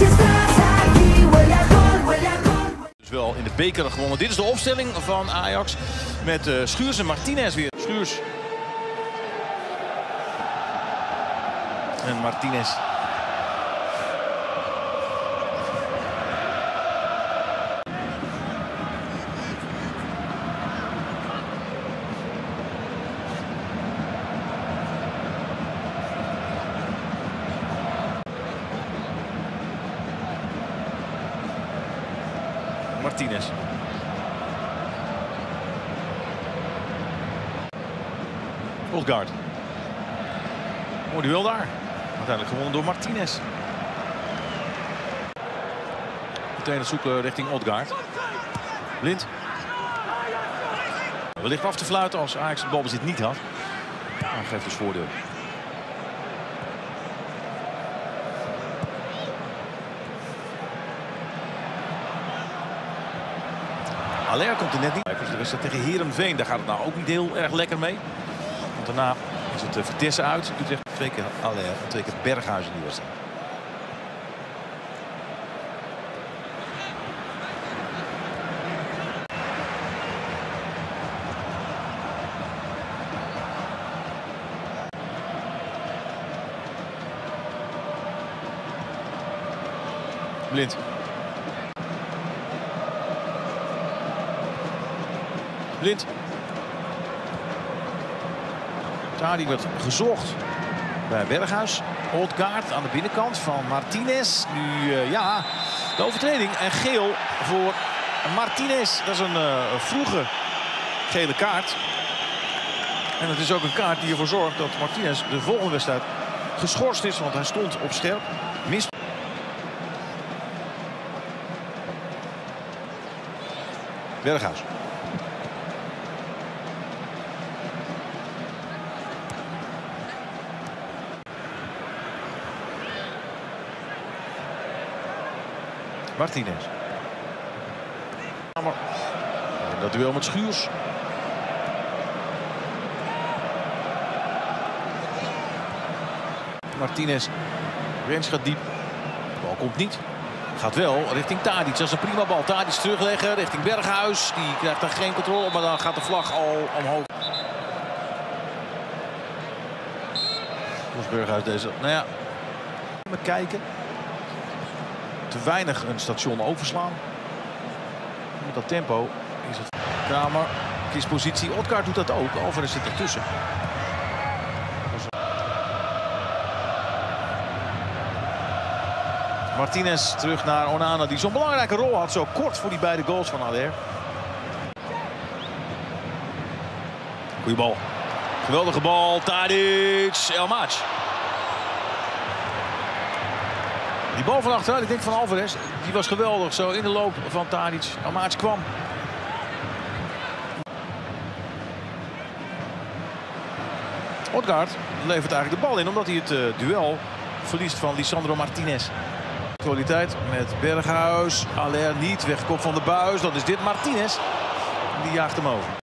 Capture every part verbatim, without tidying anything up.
Dus wel in de beker gewonnen. Dit is de opstelling van Ajax met uh, Schuurs en Martinez weer. Schuurs. En Martinez. Martinez. Odgaard. Mooi duel daar. Uiteindelijk gewonnen door Martinez. Meteen het zoeken richting Odgaard. Blind. Wellicht af te fluiten als Ajax het balbezit niet had. Maar geeft dus voordeel. Haller komt er net niet. De wedstrijd tegen Heerenveen, daar gaat het nou ook niet heel erg lekker mee. Want daarna is het uh, Vitesse uit. Utrecht twee keer Haller en twee keer Berghuis in die wedstrijd. Blind. Blind. Tadic werd gezocht bij Berghuis. Odgaard aan de binnenkant van Martinez. Nu uh, ja, de overtreding en geel voor Martinez. Dat is een uh, vroege gele kaart. En het is ook een kaart die ervoor zorgt dat Martinez de volgende wedstrijd geschorst is. Want hij stond op scherp. Mist. Berghuis. Martinez. En dat duel met Schuurs. Martinez. Rens gaat diep. De bal komt niet. Gaat wel richting Tadic. Dat is een prima bal. Tadic terugleggen richting Berghuis. Die krijgt daar geen controle op, maar dan gaat de vlag al omhoog. Dus Berghuis deze. Nou ja. Even kijken. Te weinig een station overslaan. Met dat tempo is het Kramer. Kies positie. Odgaard doet dat ook. Alvarez zit ertussen. Martinez terug naar Onana, die zo'n belangrijke rol had. Zo kort voor die beide goals van Haller. Goeie bal. Geweldige bal. Tadic. Elmac. Die bal van achteruit, ik denk van Alvarez, die was geweldig. Zo in de loop van Tadic. Elmac kwam. Odgaard levert eigenlijk de bal in, omdat hij het uh, duel verliest van Lisandro Martinez. Kwaliteit met Berghuis. Haller niet. Wegkop van de buis. Dan is dit Martinez. Die jaagt hem over.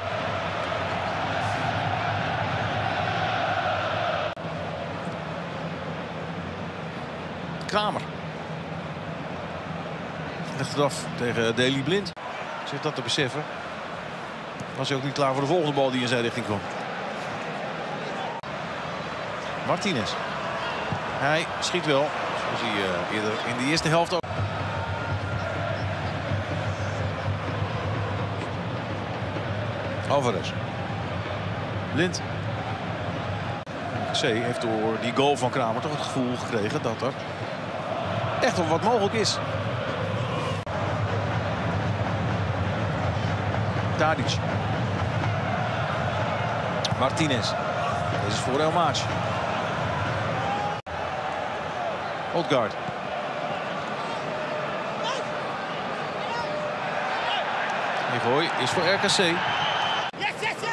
Kramer. Legt het af tegen Daley Blind. Zit dat te beseffen. Was hij ook niet klaar voor de volgende bal die in zijn richting kwam. Martinez. Hij schiet wel. Zoals hij uh, eerder in de eerste helft ook. Alvarez. Blind. R K C heeft door die goal van Kramer toch het gevoel gekregen dat er echt wel wat mogelijk is. Tadic. Martinez. Deze is voor Elmac. Odgaard. Die gooi is voor R K C. Yes, yes, yes.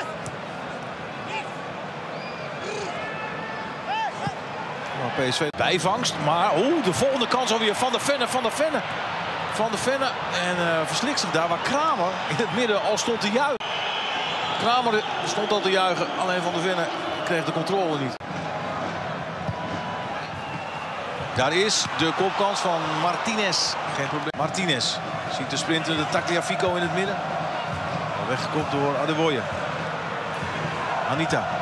Nou, P S V bijvangst, maar oh, de volgende kans alweer van de Venne, van de Venne. Van de Venne en uh, verslikt zich daar waar Kramer in het midden al stond te juichen. Kramer stond al te juichen, alleen Van de Venne kreeg de controle niet. Daar is de kopkans van Martinez. Geen probleem. Martinez ziet de sprinter, de Tagliafico in het midden. Weggekopt door Adeboye. Anita.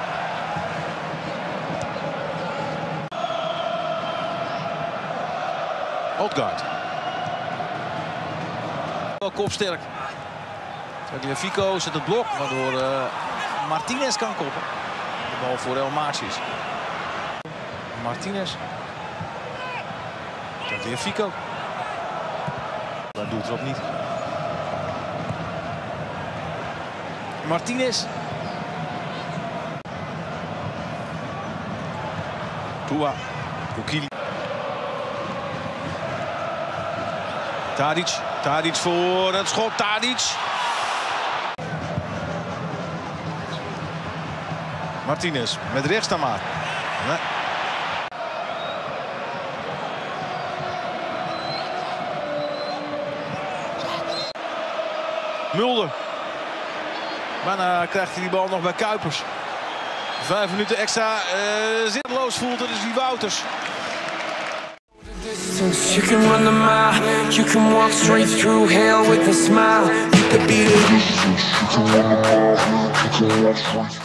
Odgaard. Wel kopsterk. Tagliafico zet het blok, waardoor uh, Martinez kan koppen. De bal voor El Maatjes. Martinez. Tagliafico. Dat doet erop niet. Martinez. Tua. Kokili. Tadic. Tadic voor het schot. Tadic. Martinez met rechts dan maar. Nee. Mulder. Bijna krijgt hij die bal nog bij Kuipers. Vijf minuten extra uh, zinloos voelt het, is die Wouters. You can run the mile, you can walk straight through hell with a smile. You could be the